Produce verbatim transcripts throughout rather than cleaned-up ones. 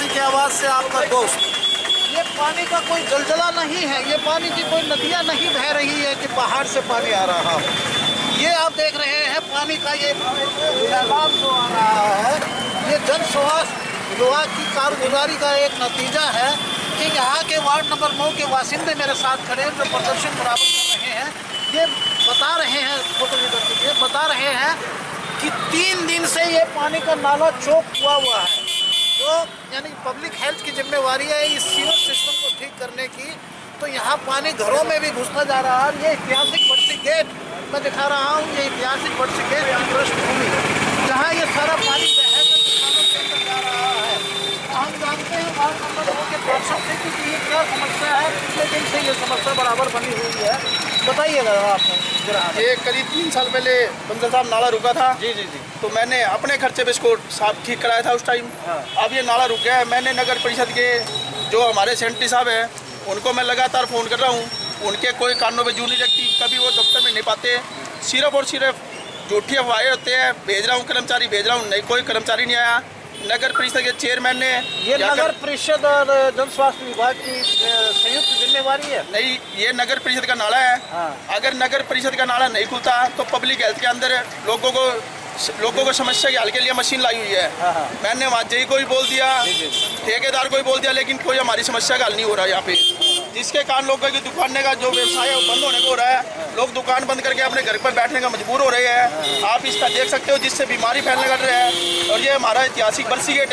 दिल की आवाज़ से आपका दोस्त। ये पानी का कोई जलजला नहीं है, ये पानी की कोई नदियाँ नहीं बह रही है कि पहाड़ से पानी आ रहा हो। ये आप देख रहे हैं पानी का ये सैलाब जो आ रहा है, ये जन स्वास्थ्य विभाग की कारगुजारी का एक नतीजा है कि यहाँ के वार्ड नंबर नौ के वासिंदे मेरे साथ खड़े जो प्रदर्शन बराबर कर रहे हैं, ये बता रहे हैं, फोटो ये बता रहे हैं कि तीन दिन से ये पानी का नाला चौक हुआ हुआ है। जो यानी पब्लिक हेल्थ की जिम्मेवारी है इस सीवर सिस्टम को ठीक करने की, तो यहाँ पानी घरों में भी घुसता जा रहा है। ये ऐतिहासिक बरसी गेट मैं दिखा रहा हूँ, ये ऐतिहासिक बरसी गेट की पृष्ठभूमि जहाँ ये सारा पानी बहकर किसानों के अंदर जा रहा है। हम जानते हैं वार्ड नंबर दो के पार्षद से कि ये क्या समस्या है, पिछले दिन से ये समस्या बराबर बनी हुई है। बताइएगा आपने। ये करीब तीन साल पहले बंसल साहब नाला रुका था। जी जी जी। तो मैंने अपने खर्चे पे इसको साफ ठीक कराया था उस टाइम। हाँ। अब ये नाला रुक गया है। मैंने नगर परिषद के जो हमारे सेंट्री साहब हैं उनको मैं लगातार फ़ोन कर रहा हूँ, उनके कोई कानों में जू नहीं रखती, कभी वो दफ्तर में नहीं पाते, सिर्फ और सिर्फ झूठी अफवाहें होते हैं। भेज रहा हूँ कर्मचारी, भेज रहा हूँ, नहीं कोई कर्मचारी नहीं आया। नगर परिषद के चेयरमैन ने ये नगर परिषद और जन स्वास्थ्य विभाग की संयुक्त जिम्मेवारी है। नहीं, ये नगर परिषद का नाला है। हाँ। अगर नगर परिषद का नाला नहीं खुलता तो पब्लिक हेल्थ के अंदर लोगों को लोगों को समस्या के हल के लिए मशीन लाई हुई है। हाँ। मैंने वहाँ जई को भी बोल दिया, ठेकेदार को भी बोल दिया, लेकिन कोई हमारी समस्या का हल नहीं हो रहा है यहाँ पे, जिसके कारण लोगों की दुकान का जो व्यवसाय है वो बंद होने को हो रहा है। लोग दुकान बंद करके अपने घर पर बैठने का मजबूर हो रहे हैं। आप इसका देख सकते हो, जिससे बीमारी फैलने लग रहा है। और ये हमारा ऐतिहासिक बरसी गेट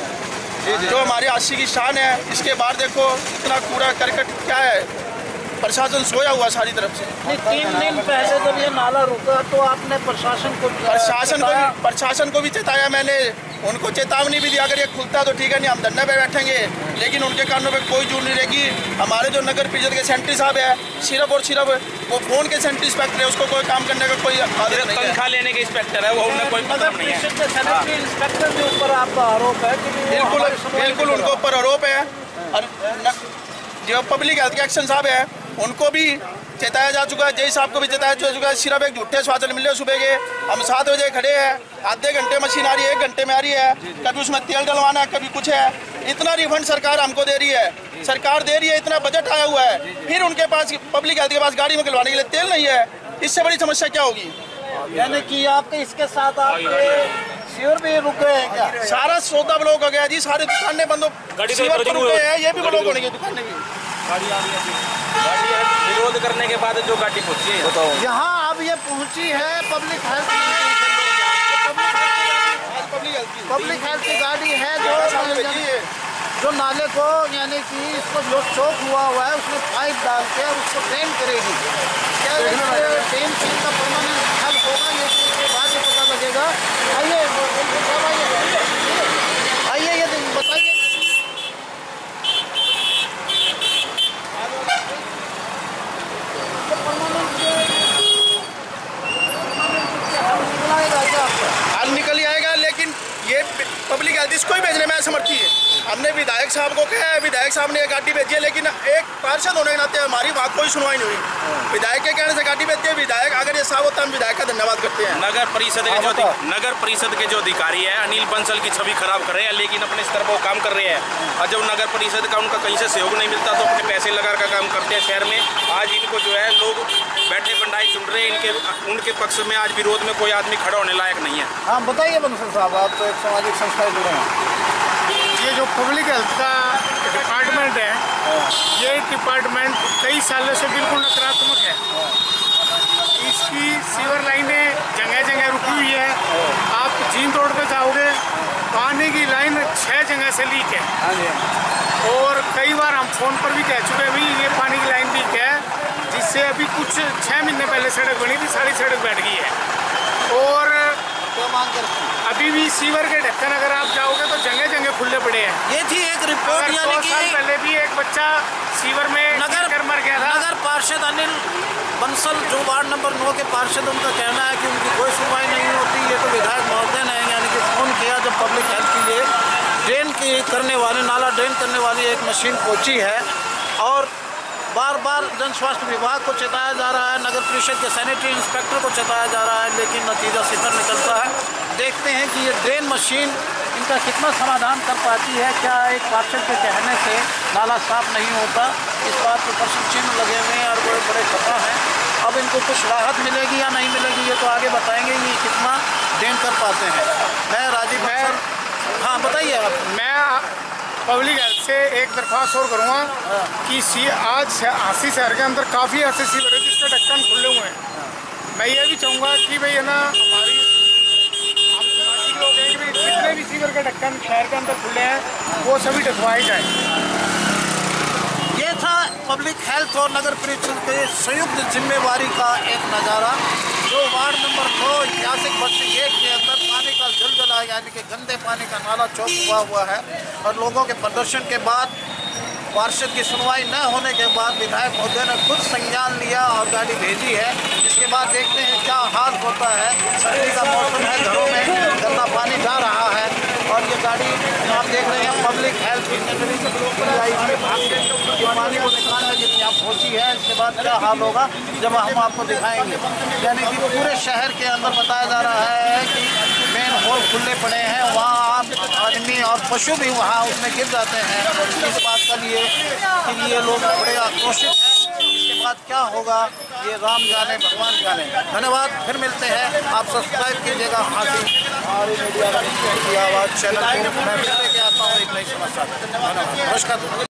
है जो हमारे आशी की शान है। इसके बाद देखो इतना कूड़ा करकट क्या है, प्रशासन सोया हुआ सारी तरफ से। नहीं, तीन दिन पहले जब ये नाला रुका तो आपने प्रशासन को प्रशासन को भी प्रशासन को भी चेताया मैंने, उनको चेतावनी भी दी अगर ये खुलता तो ठीक है, नहीं हम धरने पे बैठेंगे, लेकिन उनके कानों पे कोई जून नहीं रहेगी। हमारे जो नगर परिषद के सेंट्री साहब है, सिर्फ और सिर्फ वो फोन के सेंट्री इंस्पेक्टर है, उसको कोई काम करने का कोई आदेश नहीं है। तनख्वाह लेने के इंस्पेक्टर है वो, उन्हें कोई नगर परिषद के सेनेटरी इंस्पेक्टर के ऊपर आपका आरोप है कि बिल्कुल बिल्कुल उनके ऊपर आरोप है। और जो पब्लिक हेल्थ के एक्शन साहब है उनको भी चेताया जा चुका है, जय साहब को भी चेताया जा चुका है। सिर्फ एक झूठे स्वाचल मिले सुबह के, हम सात बजे खड़े हैं, आधे घंटे मशीन आ रही है, एक घंटे में आ रही है, कभी उसमें तेल डलवाना है, कभी कुछ है। इतना रिफंड सरकार हमको दे रही है, सरकार दे रही है, इतना बजट आया हुआ है, फिर उनके पास पब्लिक हेल्थ के पास गाड़ी में निकलवाने के लिए तेल नहीं है। इससे बड़ी समस्या क्या होगी? यानी कि आपके इसके साथ आपके सीवर भी रुक गए हैं क्या? सारा सौदा ब्लॉक हो गया जी, सारी दुकानें बंद हो, सीवर पर रुके हैं, ये भी ब्लॉक होने की दुकानें भी। गाड़ी आ रही है, गाड़ी विरोध करने के बाद जो गाड़ी पहुंची है, बताओ यहाँ अब ये पहुंची है पब्लिक हेल्थ पब्लिक हेल्थ की गाड़ी है जो जो नाले को यानी कि इसको जो चौक हुआ हुआ है उसमें पाइप डाल के उसको ड्रेन करेगी। क्या ड्रेन चीज का परमानेंट हल होगा ये उसके बाद ही पता लगेगा। आइए आइए ये बताइए। हल निकल आएगा, लेकिन ये पब्लिक हेल्थ इसको ही भेजने में असमर्थी है। हमने विधायक साहब को कहा है, विधायक साहब ने एक गाड़ी भेजी है, लेकिन एक पार्षद होने के नाते हमारी वहाँ कोई सुनवाई नहीं हुई। विधायक के कहने से गाड़ी भेजती है, विधायक अगर ये साफ होता है हम विधायक का धन्यवाद करते हैं। नगर परिषद के जो नगर परिषद के जो अधिकारी है अनिल बंसल की छवि खराब कर रहे हैं, लेकिन अपने स्तर पर वो काम कर रहे हैं। और जब नगर परिषद का उनका कहीं से सहयोग नहीं मिलता तो अपने पैसे लगा कर काम करते हैं शहर में। आज इनको जो है लोग बैठे बंडाई चुन रहे हैं, इनके उनके पक्ष में आज विरोध में कोई आदमी खड़ा होने लायक नहीं है। हाँ बताइए बंसल साहब, आप तो एक सामाजिक संस्था जुड़े हैं। ये जो पब्लिक हेल्थ का डिपार्टमेंट है, ये डिपार्टमेंट कई सालों से बिल्कुल नकारात्मक है। इसकी सीवर लाइनें जगह जगह रुकी हुई है। आप जींद रोड पे जाओगे, पानी की लाइन छः जगह से लीक है। और कई बार हम फोन पर भी कह चुके हैं भाई ये पानी की लाइन लीक है, जिससे अभी कुछ छः महीने पहले सड़क बनी थी, सारी सड़क बैठ गई है। और अभी भी सीवर के ढक्कन अगर आप जाओगे तो जगह जगह खुले पड़े हैं। ये थी एक रिपोर्ट, यानी कि पहले भी एक बच्चा सीवर में नगर कर मर गया था। नगर पार्षद अनिल बंसल जो वार्ड नंबर नौ के पार्षद, उनका कहना है कि उनकी कोई सुनवाई नहीं होती। ये तो विधायक महोदय ने यानी कि फ़ोन किया जब पब्लिक हेल्थ के लिए ड्रेन की करने वाली नाला ड्रेन करने वाली एक मशीन पहुंची है, और बार बार जन स्वास्थ्य विभाग को चेताया जा रहा है, नगर परिषद के सैनिटरी इंस्पेक्टर को चेताया जा रहा है, लेकिन नतीजा सिफर निकलता है। देखते हैं कि ये ड्रेन मशीन इनका कितना समाधान कर पाती है? क्या एक पार्षद के कहने से नाला साफ नहीं होता? इस बात के प्रश्न चिन्ह लगे हुए हैं और बड़े बड़े खता हैं। अब इनको कुछ राहत मिलेगी या नहीं मिलेगी ये तो आगे बताएंगे ये कितना देन कर पाते हैं। मैं राजीव बंसल, हाँ बताइए आप। मैं पब्लिक हेल्थ से एक दरख्वास्त और करूँगा कि सी आज हांसी शहर के अंदर काफ़ी ऐसे सीवर है जिसके ढक्कन खुले हुए हैं। मैं ये भी चाहूँगा कि भाई है ना हमारी हम समाजिक लोग हैं कि भाई जितने भी सीवर के ढक्कन शहर के अंदर खुले हैं वो सभी ढकवाए जाएँ। ये था पब्लिक हेल्थ और नगर परिषद के संयुक्त जिम्मेवारी का एक नज़ारा जो वार्ड नंबर दो ऐतिहासिक बस्ती एक के अंदर पानी का जलजला यानी कि गंदे पानी का नाला चौक हुआ हुआ है। और लोगों के प्रदर्शन के बाद पार्षद की सुनवाई न होने के बाद विधायक महोदय ने खुद संज्ञान लिया और गाड़ी भेजी है। इसके बाद देखते हैं क्या हाल होता है। सर्दी का मौसम है, घरों में गंदा पानी जा रहा है और ये गाड़ी आप देख रहे हैं पब्लिक हेल्थ ये पानी को निकालने जितनी आप पहुँची है। इसके बाद क्या हाल होगा जब हम आपको दिखाएंगे। यानी कि पूरे शहर के अंदर बताया जा रहा है कि मेन होल खुले पड़े हैं, वहाँ आदमी और पशु भी वहाँ उसमें गिर जाते हैं। इस बात का लिए कि ये लोग बड़े आक्रोशित हैं। इसके बाद क्या होगा ये राम जाने भगवान जाने। धन्यवाद, फिर मिलते हैं। आप सब्सक्राइब कीजिएगा हासिल हमारी मीडिया की आवाज़ चैनल को। मैं फिर लेके आता हूँ एक नई समस्या। धन्यवाद, नमस्कार।